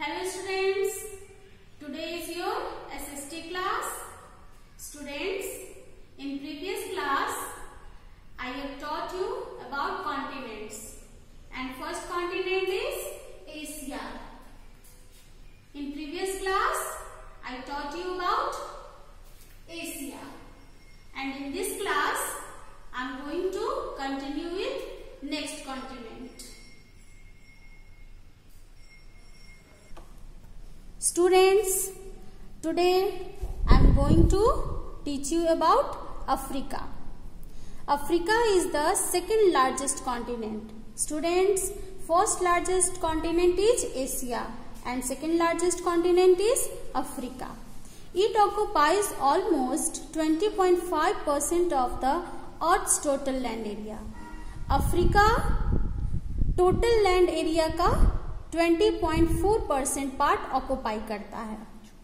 Hello students, today is your SST class. Students, in previous class I have taught you about continents and first continent is Asia. In previous class I taught you about Asia and in this class I am going to continue with next continent. Students, today I am going to teach you about Africa. Africa is the second largest continent. Students, first largest continent is Asia and second largest continent is Africa. It occupies almost 20.5% of the Earth's total land area. Africa total land area का 20.4% part occupy करता है.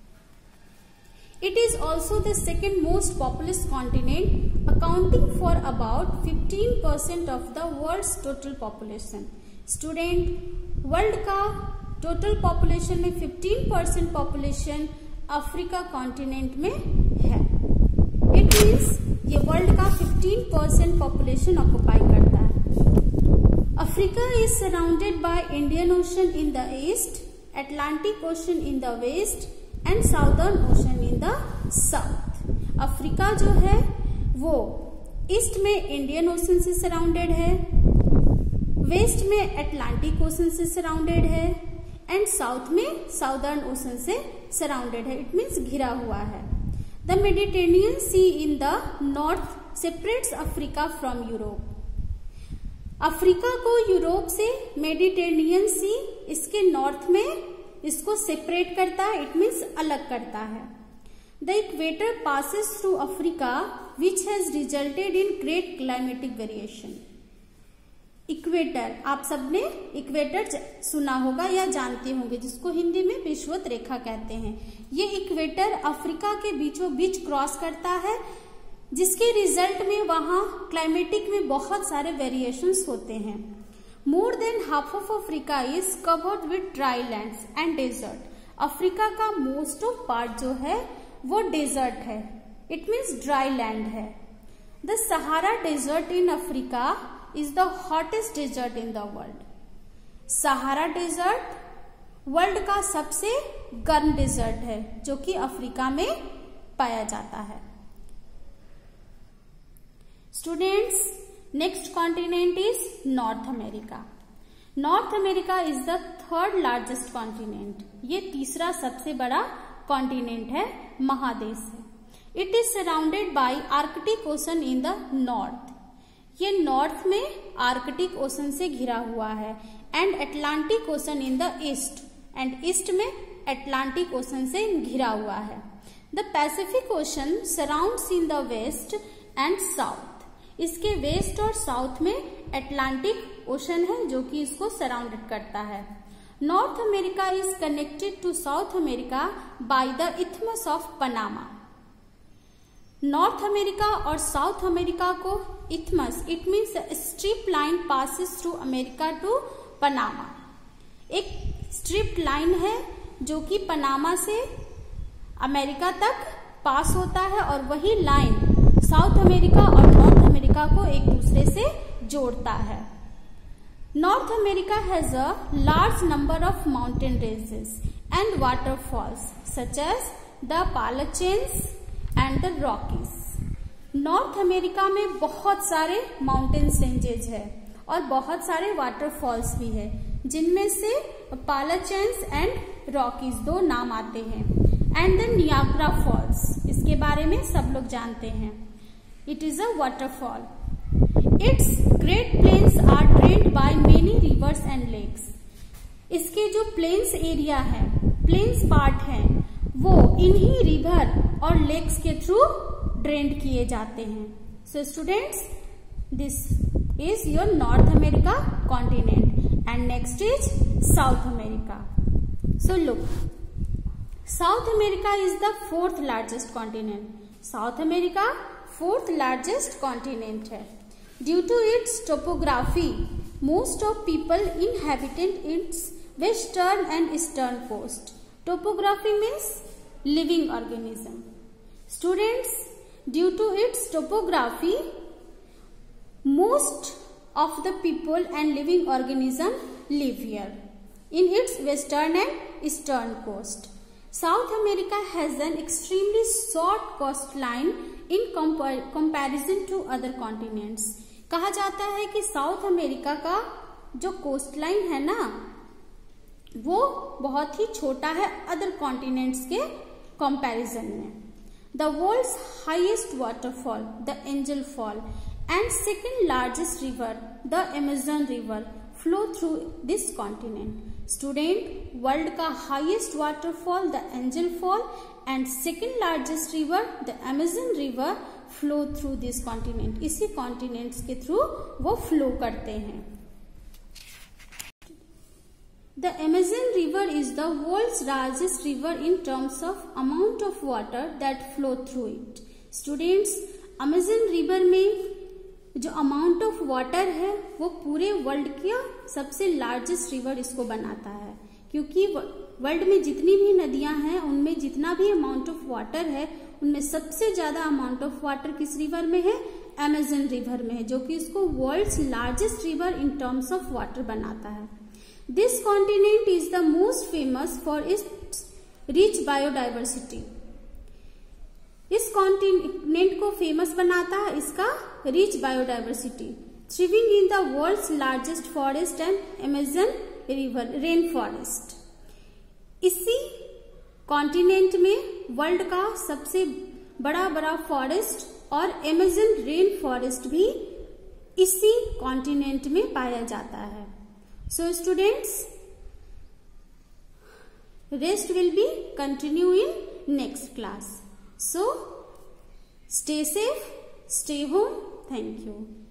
It is also the second most populous continent, accounting for about 15% of the world's total population. Student, world का total population में 15% population Africa continent में है. It means ये world का 15% population occupy करता है. Africa is surrounded by Indian Ocean in the east, Atlantic Ocean in the west and Southern Ocean in the south. Africa जो है वो ईस्ट में इंडियन ओशन से सराउंडेड है, वेस्ट में अटलांटिक ओशन से सराउंडेड है एंड साउथ में साउदर्न ओशन से सराउंडेड है. इट मीन्स घिरा हुआ है. The Mediterranean Sea in the north separates Africa from Europe. Africa को यूरोप से मेडिटेरेनियन सी इसके नॉर्थ में इसको सेपरेट करता है. इट मीन्स अलग करता है. The equator passes through Africa which has resulted in great climatic variation. Equator, आप सबने इक्वेटर सुना होगा या जानते होंगे, जिसको हिंदी में विषुवत रेखा कहते हैं. ये इक्वेटर अफ्रीका के बीचों बीच क्रॉस करता है, जिसके रिजल्ट में वहां क्लाइमेटिक में बहुत सारे वेरिएशंस होते हैं. More than half of Africa is covered with dry lands and desert. Africa का मोस्ट ऑफ पार्ट जो है वो डेजर्ट है. इट मीन्स ड्राई लैंड है. The Sahara desert in Africa is the hottest desert in the world. Sahara desert world का सबसे गर्म desert है जो कि अफ्रीका में पाया जाता है. Students, next continent is North America. North America is the third largest continent. ये तीसरा सबसे बड़ा कॉन्टिनेंट है, महादेश है. It is surrounded by Arctic Ocean in the north. ये नॉर्थ में आर्कटिक ओशन से घिरा हुआ है and Atlantic Ocean in the east and east में अटलांटिक ओशन से घिरा हुआ है. The Pacific Ocean surrounds in the west and south. इसके वेस्ट और साउथ में अटलांटिक ओशन है जो कि इसको सराउंडेड करता है. North America is connected to South America by the isthmus of Panama. North America और साउथ अमेरिका को isthmus, it means strip line passes through America to Panama. एक स्ट्रिप लाइन है जो कि पनामा से अमेरिका तक पास होता है और वही लाइन साउथ अमेरिका और नॉर्थ अमेरिका को एक दूसरे से जोड़ता है. North America has a large number of mountain ranges and waterfalls such as the Appalachians and the Rockies. North America में बहुत सारे माउंटेन रेंजेज है और बहुत सारे वाटरफॉल्स भी है, जिनमें से पालाचेन्स एंड रॉकीज दो नाम आते हैं. एंड द नियाग्रा फॉल्स, इसके बारे में सब लोग जानते हैं. It is a waterfall. Its great plains are drained by many rivers and lakes. इसके जो प्लेन्स एरिया है, प्लेन्स पार्ट है, वो इन्हीं रिवर और लेक्स के थ्रू ड्रेन्ड किए जाते हैं. So students, this is your North America continent and next is South America. So look, South America is the fourth largest continent. South America fourth largest continent है. Due to its topography, most of people inhabiting its western and eastern coast. Topography means living organism. Students, due to its topography, most of the people and living organism live here in its western and eastern coast. South America has an extremely short coastline in comparison to other continents. कहा जाता है कि south America का जो coastline है ना, वो बहुत ही छोटा है अदर कॉन्टिनेंट्स के कंपैरिजन में. The world's highest waterfall, the Angel Fall, and second largest river, the Amazon river, flow through this continent. Student, world का highest waterfall the Angel Fall and second largest river the Amazon river flow through this continent. इसी continents के through वो flow करते हैं. The Amazon River is the world's largest river in terms of amount of water that flow through it. Students, Amazon River में जो amount of water है वो पूरे वर्ल्ड का सबसे लार्जेस्ट रिवर इसको बनाता है, क्योंकि वर्ल्ड में जितनी भी नदियां हैं उनमें जितना भी अमाउंट ऑफ वाटर है उनमें सबसे ज्यादा अमाउंट ऑफ वाटर किस रिवर में है? अमेजन रिवर में है, जो कि इसको world's largest river in terms of water बनाता है. This continent is the most famous for its rich biodiversity. इस कॉन्टिनेंट को फेमस बनाता है इसका rich biodiversity. Thriving in the world's largest forest and Amazon river rain forest. इसी continent में world का सबसे बड़ा फॉरेस्ट और अमेजन रेन फॉरेस्ट भी इसी कॉन्टिनेंट में पाया जाता है. So students, rest will be continue in next class. So stay safe, stay home. Thank you.